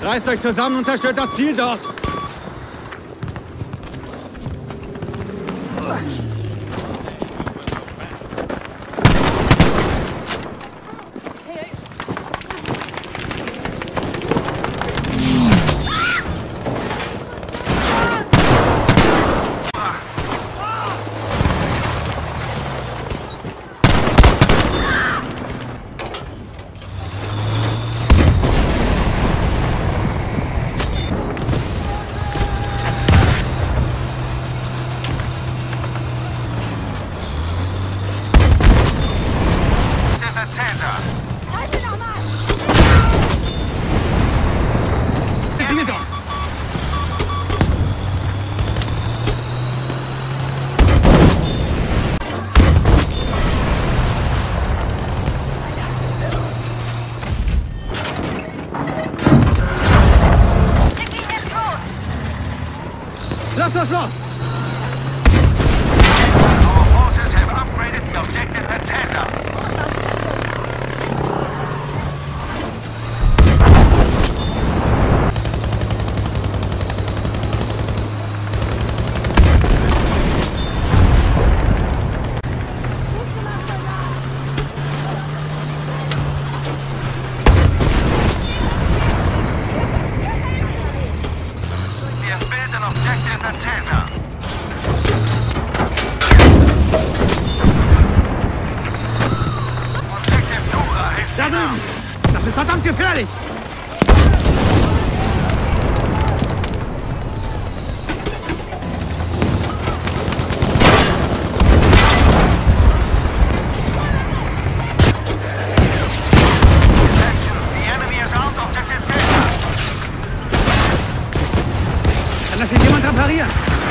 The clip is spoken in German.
Reißt euch zusammen und zerstört das Ziel dort! Lass uns los! Our forces have upgraded the objective Attacker. Da drüben! Das ist verdammt gefährlich! Kann das hier jemand reparieren?